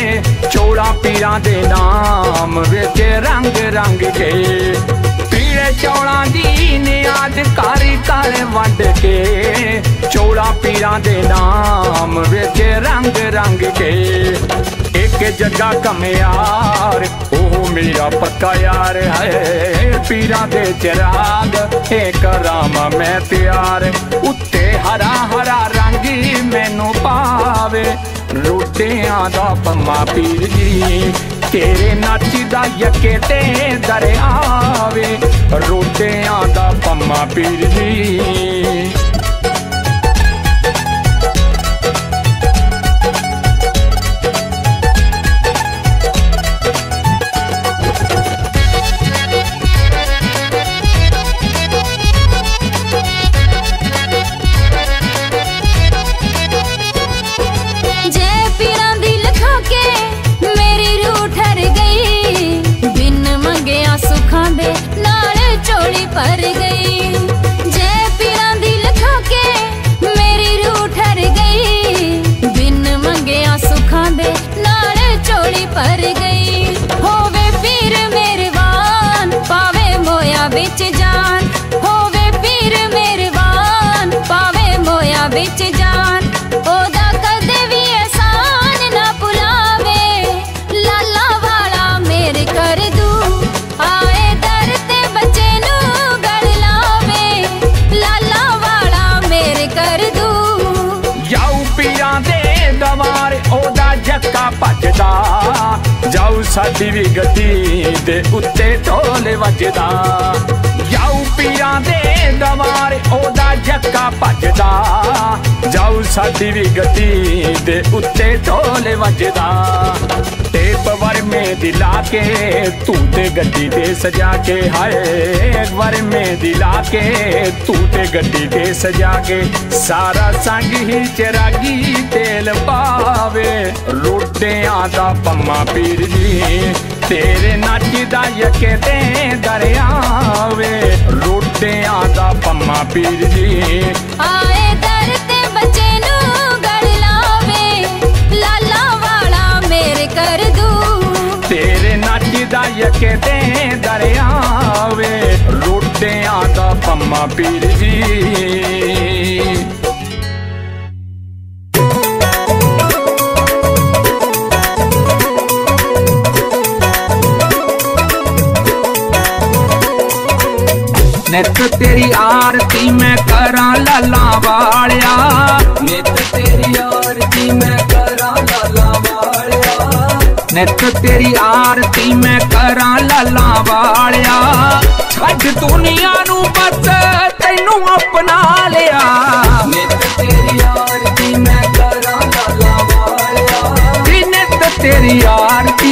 Speaker 1: चौलां पीरां दे नाम विच रंग रंग के। पीड़े चौलां दी नियाज कारी कर वंड के चौला पीरां दे नाम विच रंग रंग के एक जग्गा कमियार ओह मेरा पक्का यार है पीरां दे चिराग एक राम मैं तैयार उत्ते हरा हरा रंग मैनू पावे रोटियां दा पम्मा पीर जी तेरे नचदा यके ते दरियावे रोटियां दा पम्मा पीर जी
Speaker 2: पर गई जय पीरां दी लखा के मेरी रूह ठर गई बिन मंगिया सुखां दे नाल चोली पर गई होवे पीर मेहरबान पावे मोया बिच जान होवे पीर मेहरबान पावे मोया बिच जान ओदा कदे भी एहसान ना भुलावे लाला वाला मेरे कर दू आए दर ते बचे ओदा जक्का भजदा जाऊ साडी भी गड्डी दे उत्ते ढोल वजदा जाऊ पीरां दे दवार ओदा जक्का भजदा जाऊ साडी भी गड्डी दे उत्ते ढोल वजदा टेप वर में दिला के तू ते गड्डी दे सजा के हाय वर में दिला के तू ते गड्डी दे सजा के सारा संग ही चिरागी तेल पावे रोटियां दा पम्मा पीर जी तेरे नचदा यके ते दरियावे रोटियां दा पम्मा पीर जी आए दर ते बचे नू गल लावे लाला वाला मेरे कर दू
Speaker 1: तेरे नचदा यके ते दरियावे रोटियां दा पम्मा पीर जी नित तेरी आरती मैं करा लाला वालिया नित तेरी आरती मैं करा लाला वालिया नित तेरी आरती मैं करा लाला वालिया छड्ड दुनिया नू बस तैनू अपना लिया नित तेरी आरती मैं करा लाला वालिया नित तेरी आरती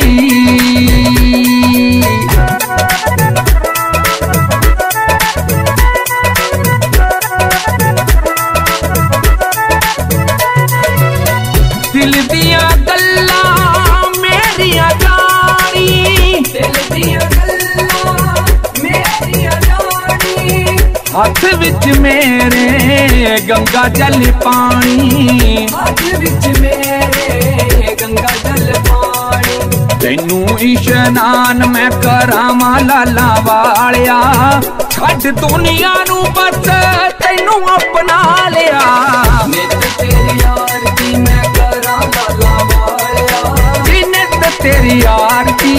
Speaker 1: दिल दिया गल्लां मेरिया जानी दिल दिया गल्लां मेरिया जानी हथ विच मेरे गंगा जल पानी हथ विच मेरे गंगा जल पानी तैनू इशनान मैं करावां लाला वालिया छड्ड दुनिया नू बस तैनू अपना लिया नित तेरी आरती मैं तेरी आरती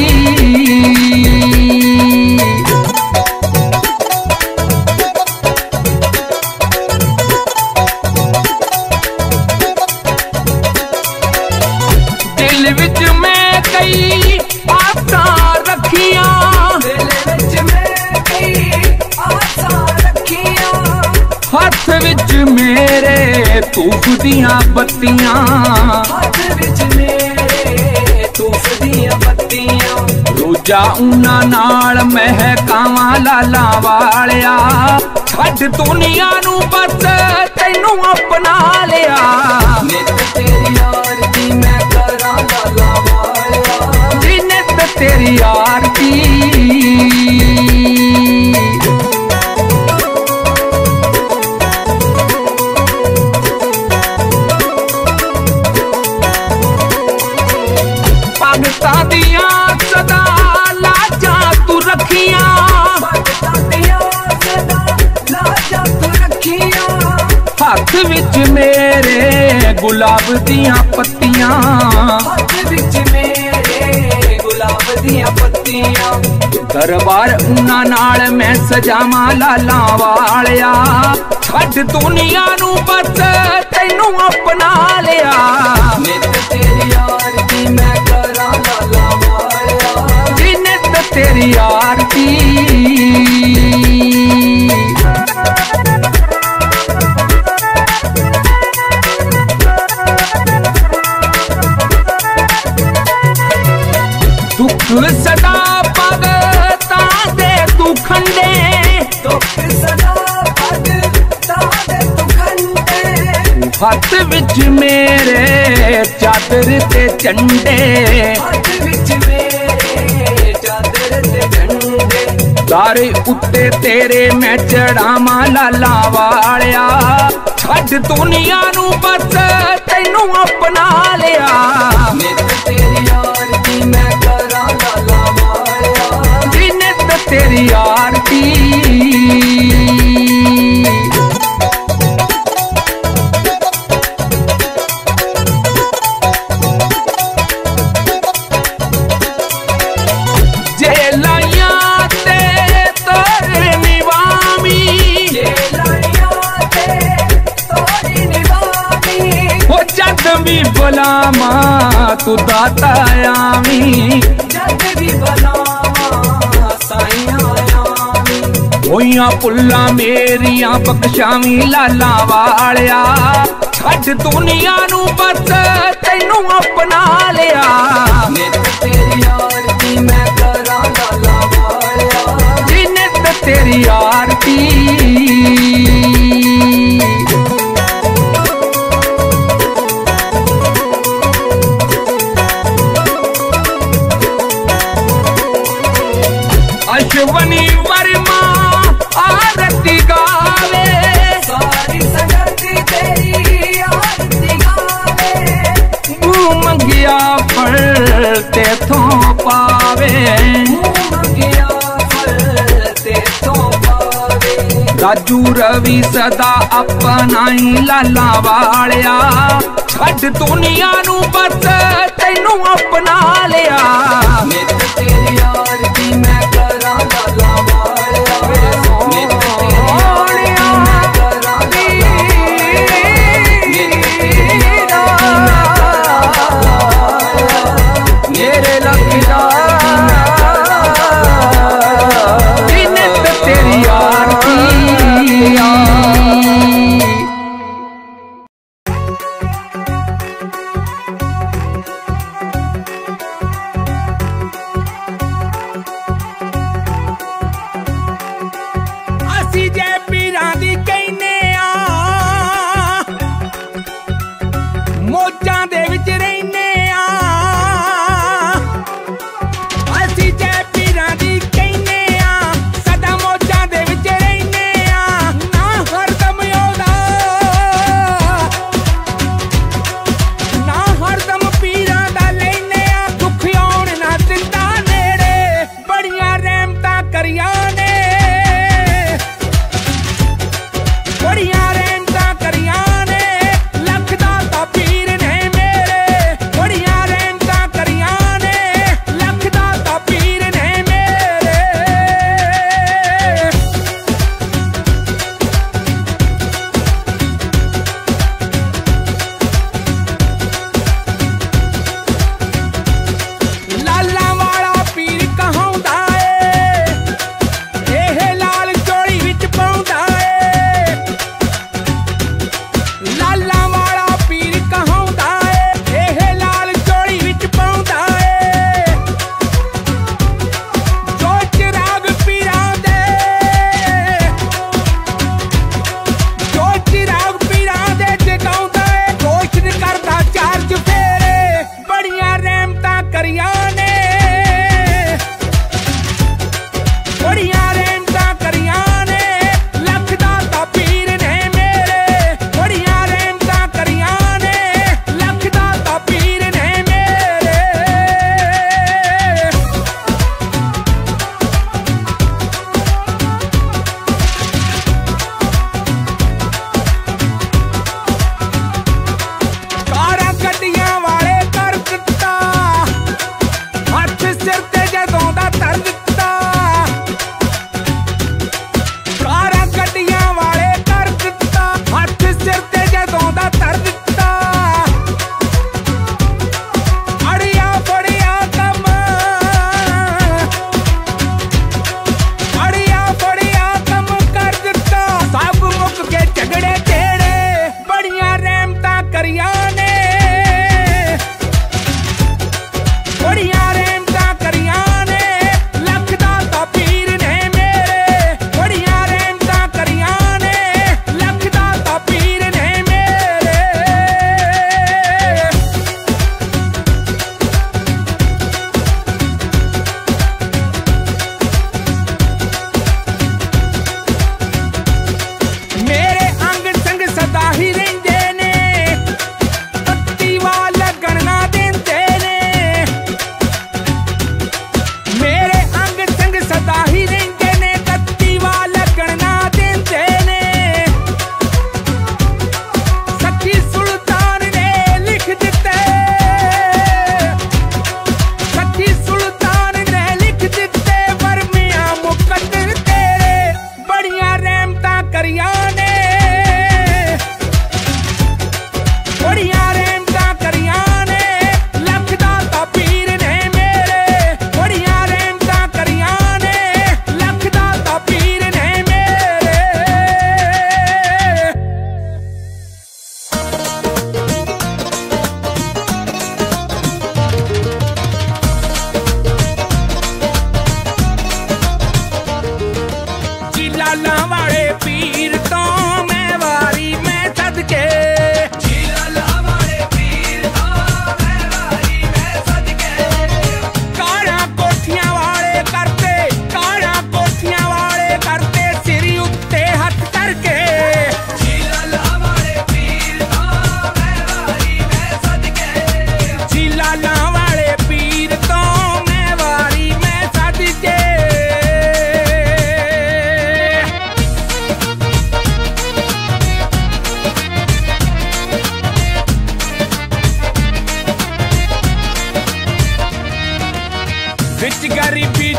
Speaker 1: दिल विच मैं कई आसां रखियां दिल विच मैं कई आसां रखियां हथ विच मेरे धूप दियां बत्तियां हथ विच मेरे धूप दियां बत्तियां रोजा उन्हां नाल महकावां लाला वालिया छड्ड दुनिया नू बस तैनू अपना लिया नित तेरी आरती मैं करा लाला वालिया नित तेरी आरती भगतां दियां सदा लाजां तू रखियां भगतां हथ विच मेरे गुलाब दियां पत्तियां,
Speaker 3: हथ विच मेरे गुलाब दियां पत्तियां।
Speaker 1: दरबार उन्हां नाल मैं सजावां लाला वालिया, छड्ड दुनिया नू बस तैनू अपना लिया।
Speaker 3: नित तेरी आरती मैं करां लाला वालिया,
Speaker 1: जी नित तेरी आरती। दुख सदा भगतां दे तू खंडे,
Speaker 3: दुख सदा भगतां दे तू खंडे।
Speaker 1: हथ विच मेरे चादर ते झंडे,
Speaker 3: हथ विच मेरे चादर ते झंडे।
Speaker 1: सारे उत्ते तेरे मैं चढ़ावां लाला वालिया, छड्ड दुनिया नू बस तैनू अपना लिया।
Speaker 3: नित तेरी आरती मैं करां लाला वालिया,
Speaker 1: जी नित तेरी आरती। भी बुलावा तू दाता आवी,
Speaker 3: जद भी बुलावा साईं आवी।
Speaker 1: होइयां पुल्ला मेरियां बख्शावी लाला वालिया, छड्ड दुनिया नू बस तैनू अपना लिया।
Speaker 3: नित तेरी आरती मैं करां लाला वालिया,
Speaker 1: जी नित तेरी आरती। अश्वनी वर्मा आरती गावे,
Speaker 3: सारी संगति तेरी आरती गावे।
Speaker 1: मुँह मंगिया फल तेथों पावे,
Speaker 3: मुँह मंगिया फल तेथों पावे।
Speaker 1: राजू रवि सदा अपनाई लाला वालिया, छड्ड दुनिया नू बस तैनू अपना लिया।
Speaker 3: नित तेरी आरती मैं करां लाला वालिया, नित तेरी आरती मैं करां लाला वालिया, नित तेरी आरती मैं करां लाला वालिया,
Speaker 1: मेरे लखना जी नित तेरी आरती।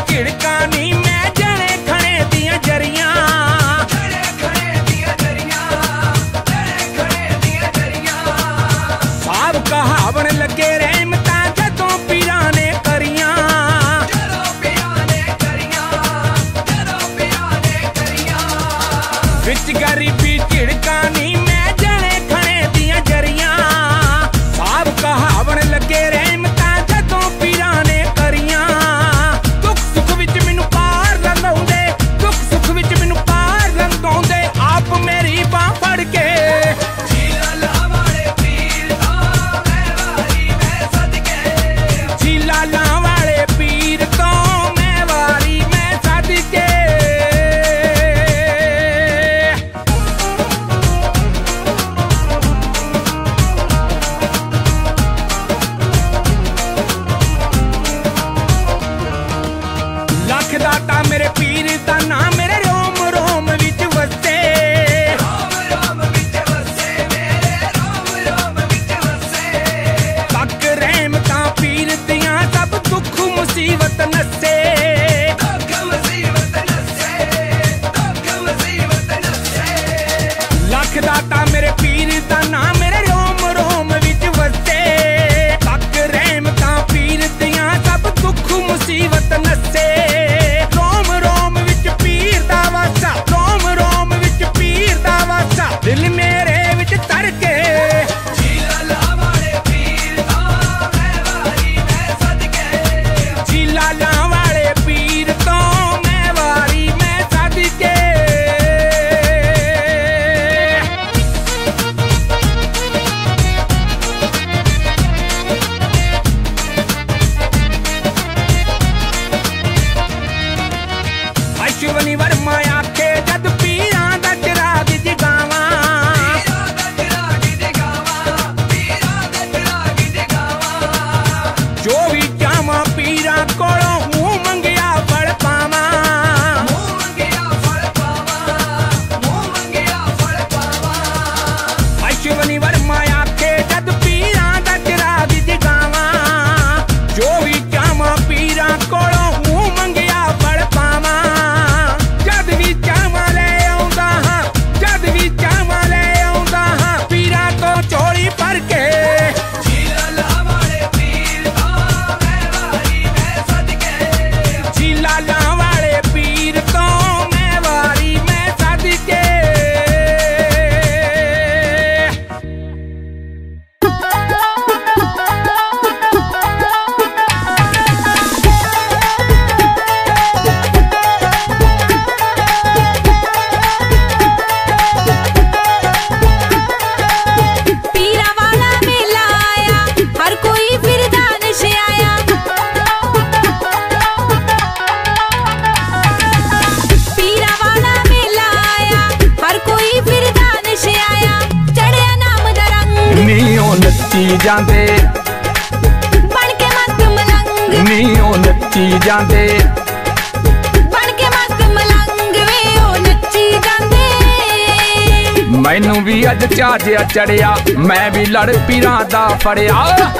Speaker 1: ਝਿੜਕਾਂ ਨੀ ਮੈਂ ਜਣੇ ਖਣੇ ਦੀਆਂ ਜਰੀਆਂ ਸਾਬ ਕਹਾਵਣ ਲੱਗੇ ਰਹਿਮਤਾਂ ਜਦੋਂ ਪੀਰਾਂ ਨੇ ਕਰੀਆਂ ਵਿੱਚ ਗਰੀਬੀ ਝਿੜਕਾਂ ਨੀ ਮੈਂ ਜਣੇ ਖਣੇ ਦੀਆਂ ਜਰੀਆਂ ਸਾਬ ਕਹਾਵਣ ਲੱਗੇ ਰਹਿਮਤਾਂ ਜਦੋਂ ਪੀਰਾਂ ਨੇ ਕਰੀਆਂ ਦੁੱਖ ਸੁੱਖ ਵਿੱਚ ਮੈਨੂੰ ਪਾਰ ਲੰਘਾਉਂਦੇ ਦੁੱਖ ਸੁੱਖ ਵਿੱਚ ਮੈਨੂੰ ਪਾਰ ਲੰਘਾਉਂਦੇ ਆਪ ਮੇਰੀ ਬਾਂਹ ਫੜ ਕੇ ਲਾਲਾਂ ਵਾਲੇ ਪੀਰ ਤੋਂ ਮੈਂ ਵਾਰੀ ਮੈਂ ਸਦਕੇ ਲੱਖ ਦਾਤਾ ਮੇਰੇ ਪੀਰ ਦਾ ਨਾਂ ਮੇਰੇ ਰੋਮ ਰੋਮ ਵਿੱਚ ਵਸੇ ਤੱਕ ਰਹਿਮਤਾਂ ਪੀਰ ਦੀਆਂ ਸਭ ਦੁੱਖ ਮੁਸੀਬਤ ਨਸੇ ਲੱਖ ਦਾਤਾ ਮੇਰੇ ਪੀਰ ਦਾ ਨਾਂ ਮੇਰੇ ਰੋਮ ਰੋਮ ਵਿੱਚ ਵਸੇ ਤੱਕ ਰਹਿਮਤਾਂ ਪੀਰ ਦੀਆਂ ਸਭ ਦੁੱਖ ਮੁਸੀਬਤ ਨਸੇ ਰੋਮ ਰੋਮ ਵਿੱਚ ਪੀਰ ਦਾ ਵਾਸਾ ਰੋਮ ਰੋਮ ਵਿੱਚ ਪੀਰ ਦਾ ਵਾਸਾ ਦਿਲ ਮੇਰੇ ਵਿੱਚ ਤਰ ਕੇ ਲਾਲਾਂ ਵਾਲੇ ਪੀਰ ਤੋਂ ਮੈਂ ਵਾਰੀ ਮੈਂ ਸਦਕੇ ਅਸ਼ਵਨੀ ਵਰਮਾ ਆਖੇ ਜਦ ਪੀਰਾਂ ਦਾ ਚਿਰਾਗ ਜਗਾਵਾਂ ਜੋ ਵੀ ਚਾਵਾਂ ਪੀਰਾਂ ਕੋਲੋਂ ਮੂੰਹ ਮੰਗਿਆ ਫਲ ਪਾਵਾਂ ਅਸ਼ਵਨੀ ਵਰਮਾ ਆਖੇ ਜਦ ਪੀਰਾਂ ਦਾ ਚਿਰਾਗ ਜਗਾਵਾਂ ਜੋ ਵੀ ਚਾਵਾਂ ਪੀਰਾਂ ਕੋਲੋਂ ਮੂੰਹ ਮੰਗਿਆ ਫਲ ਪਾਵਾਂ ਜਦ ਵੀ ਚਾਵਾਂ ਲੈ ਆਉਂਦਾ ਹਾਂ ਜਦ ਵੀ ਚਾਵਾਂ ਲੈ ਆਉਂਦਾ ਹਾਂ ਪੀਰਾਂ ਤੋਂ ਝੋਲੀ ਭਰ ਕੇ ਲਾਲਾਂ ਵਾਲੇ ਪੀਰ ਤੋਂ ਮੈਂ ਵਾਰੀ ਮੈਂ ਸਦਕੇ
Speaker 2: ਪੀਰਾਂ ਵਾਲਾ ਮੇਲਾ ਆਇਆ ਹਰ ਕੋਈ ਫਿਰਦਾ ਨਸ਼ਿਆਇਆ ਪੀਰਾਂ ਵਾਲਾ ਮੇਲਾ ਆਇਆ ਹਰ ਕੋਈ ਫਿਰਦਾ ਨਸ਼ਿਆਇਆ ਚੜਿਆ ਨਾਮ ਦਾ ਰੰਗ
Speaker 1: ਨੀ ਉਹ ਨੱਚੀ ਜਾਂਦੇ
Speaker 2: ਬਣ ਕੇ ਮਸਤ ਮਲੰਗ
Speaker 1: ਨੀ ਉਹ ਨੱਚੀ ਜਾਂਦੇ
Speaker 2: ਬਣ ਕੇ ਮਸਤ ਮਲੰਗ ਵੇ ਉਹ ਨੱਚੀ ਜਾਂਦੇ
Speaker 1: ਮੈਨੂੰ ਵੀ ਅੱਜ ਚਾਅ ਜਿਹਾ ਚੜਿਆ ਮੈਂ ਵੀ ਲੜ ਪੀਰਾਂ ਦਾ ਫੜਿਆ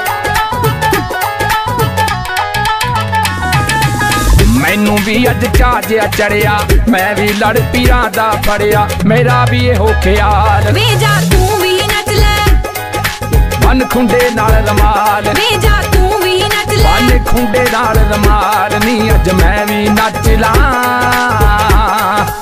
Speaker 1: ਮੈਨੂੰ ਵੀ ਅੱਜ ਚਾਅ ਜਿਹਾ ਚੜਿਆ ਮੈਂ ਵੀ ਲੜ ਪੀਰਾਂ ਦਾ ਫੜਿਆ ਮੇਰਾ ਵੀ ਇਹੋ ਖਿਆਲ
Speaker 2: ਵੇ ਜਾ ਤੂੰ ਵੀ ਨੱਚ ਲੈ
Speaker 1: ਬੰਨ ਖੁੰਡੇ ਨਾਲ ਰਮਾਲ
Speaker 2: ਵੇ ਜਾ ਤੂੰ ਵੀ ਨੱਚ ਲੈ
Speaker 1: ਬੰਨ ਖੁੰਡੇ ਨਾਲ ਰਮਾਲ ਨੀ ਅੱਜ ਮੈਂ ਵੀ ਨੱਚ ਲਾਂ